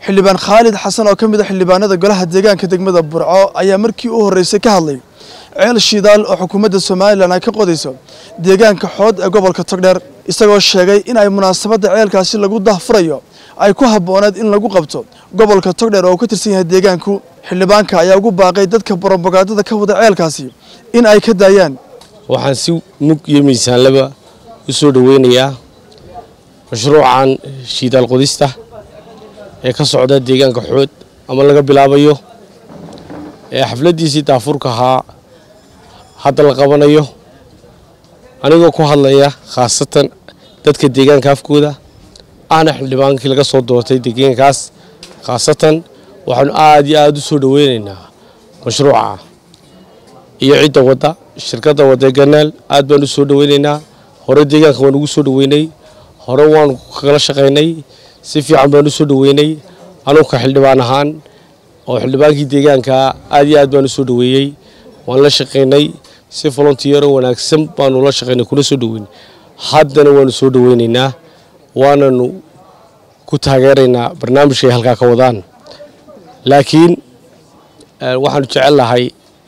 xildhibaan Khalid Xasan oo kamid ah xildhibaanada golaha deegaanka degmada Burco ayaa markii uu horeysay ka hadlay ceel shidaal oo xukuumadda Soomaaliland ay ka qodayso deegaanka xood ee gobolka Togdheer isagoo sheegay in ay munaasabada ceelkaasi lagu daahfurayo ay ku haboonayd in lagu qabto gobolka Togdheer oo ka tirsan yahay deegaanku xildhibaanka ayaa ugu baaqay dadka propagandada ka wada ceelkaasi in ay ka daayaan waxaan si mug iyo miisaan laba u soo dhaweynayaa mashruucan shidaal qodista ee ka socda deegaanka xood ama laga bilaabayo ee xafladiisii daafurka hadda la qabanayo anigoo ku hadlaya khaasatan dadka deegaanka afkooda ana xildhibaankii laga soo doortay deegaankaas khaasatan waxaan aad iyo aad u soo dhaweynaynaa mashruuca iyo cidda wada shirkadda wada ganaal aad baan u soo dhaweynaynaa hore deegaanka waan ugu soo dhaweynay hore waan kala shaqeynay si fiican baan u soo dhaweynay anuka xildhibaan ahaan oo xildhibaankii deegaanka aad iyo aad baan u soo dhaweeyay waan la shaqeynay si volunteer wanaagsan baan ula shaqeynay kuna soo dhaweynay haddana waan soo dhaweynaynaa waananu ku taageeraynaa barnaamijka ay halka ka wadaan laakiin waxaan jecel lahay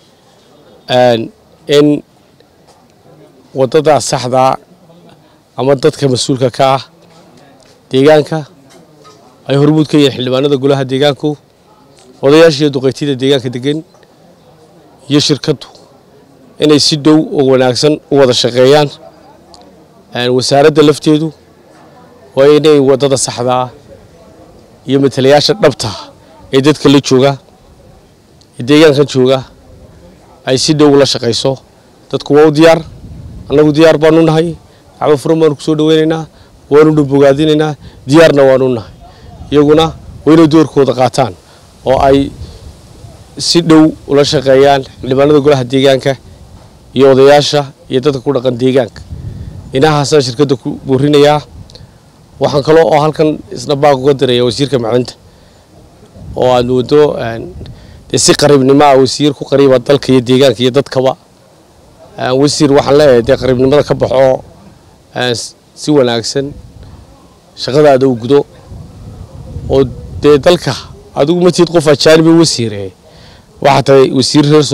in wadada saxda ama dadka mas'uulka ka ah deegaanka ay hormuud ka yihiin xildhibaanada golaha deegaanku odayaasha duqeytida deegaanka degan iyo shirkadu inay si dhow oo wanaagsan u wada shaqeeyaan wasaaradda lafteedu waa inay wadada saxda ah iyo matalayaasha dhabta ee dadka la jooga deegaanka jooga ay si dhow la shaqeyso dadku waa u diyaar anagu diyaar baan u nahay waxba furmaan ku soo dhaweynaynaa waanu bogaadinaynaa diyaarna waanu nahay iyaguna wayna doorkooda qaataan oo ay si dhow ula shaqeeyaan xildhibaanada golaha deegaanka iyo odayaasha iyo dadka ku dhaqan deegaanka inahaas shirkadda ku boorinayaa waxaan kale oo halkan isna baaq uga diray wasiirka macdanta oo aad wado si qariibnimo ah wasiir ku qariiba dalka iyo deegaanka iyo dadkaba wasiir waxaan leeyahay qariibnimada ka baxo si wanaagsan shaqadaada u gudo oo dalka adigu ma tiid qof ajaanib wasiir waxa tahay wasiir reer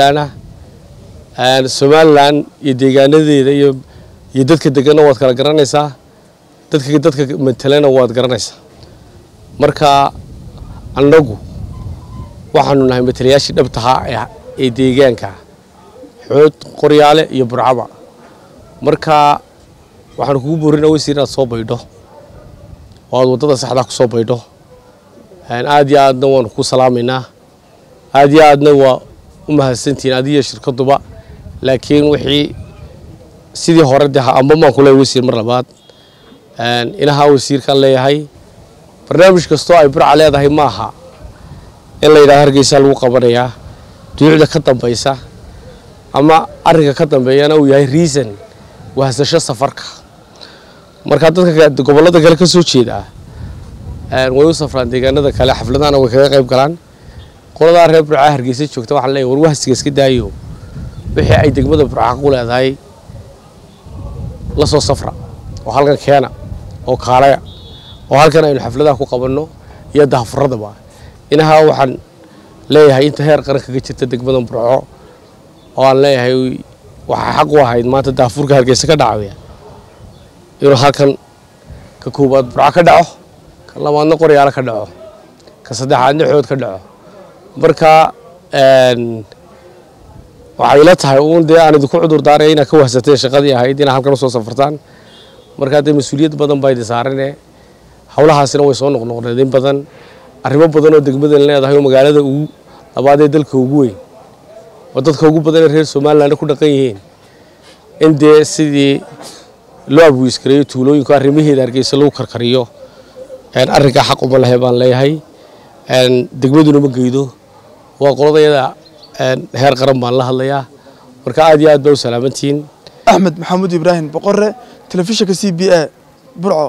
Soomaaliland iyo deegaanadeeda iyo dadka degan waad kala garanaysaa dadka matalana waad garanaysaa marka anagu waxaanu nahay matalayaashii dhabtaha ee deegaanka xood qoryaale iyo burcaba marka waxaan kugu boorinaa wasiir inaad soo baydho oo aad wadada saxda ku soo baydho aad iyo aadna waan ku salaamaynaa aad iyo aadna waa u mahadsantiin adiga shirkaduba laakiin wixii sidii hore amba maan ku leeyahay wasiir mar labaad inaha wasiirka leeyahay barnaamij kasto ay burca leedahay maaha in la yiraahdo Hargeysa lagu qabanayaa duucda ka dambaysa ama ariga ka dambeeyana uu yahay reason waasasho safarka marka dadka gobolada kale ka soo jeeda way u safraan deegaanada kale xafladana way kaga qayb galaan qolada reer Burca Hargeysa joogta waxa la war wahsiga iska daayo wixii ay degmada Burca ku leedahay la soo safra oo halkan keena oo kaalaya oo halkan aynu xafladaha ku qabanno iyo daafurradaba inaha waxaan leeyahay inta heer qaran kaga jirta degmada Burco oo aan leeyahay waxa xaq u ahayd maanta daafurka Hargeysa ka dhacaya inuu halkan ka koobaad Burco ka dhaco ka labaadna qoryaale ka dhaco ka saddexaadna xood ka dhaco marka waxay la tahay uun aan idinku cudur daaray inaad ka wahsateen shaqadii ahayd inaad halkan soo safartaan marka dee mas'uuliyad badan bay saaranee hawlahaasina way soo noqnoqdeen badan arrimo badan oo degmada leedahay oo magaalada ugu labaad ee dalka ugu weyn oo dadka ugu badan ee reer Soomaaliland ku dhaqan yihiin in dee sidii loo abuuskiray tuulooyinka arrimaheeda Hargeysa lagu karkariyo arrinka xaq uma lahayn baan leeyahay degmaduna ma geedo waa qoladayada heer qaran baan la hadlayaa marka aad iyo aad baa u salaamantiin Axmed Maxamuud Ibrahim Boqorre telefishinka CBA Burco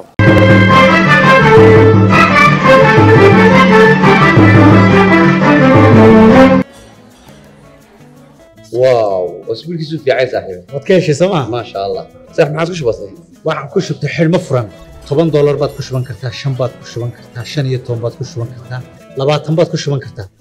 واو اسبوعك في عايز صاحبي waad ka heshay sooma ما شاء الله صح ما عاد وش بصير waxaan ku shubtay xilmo furan $10 baad ku shuban kartaa, 5 baad ku shuban kartaa, 15 baad ku shuban kartaa, 20 baad ku shuban kartaa.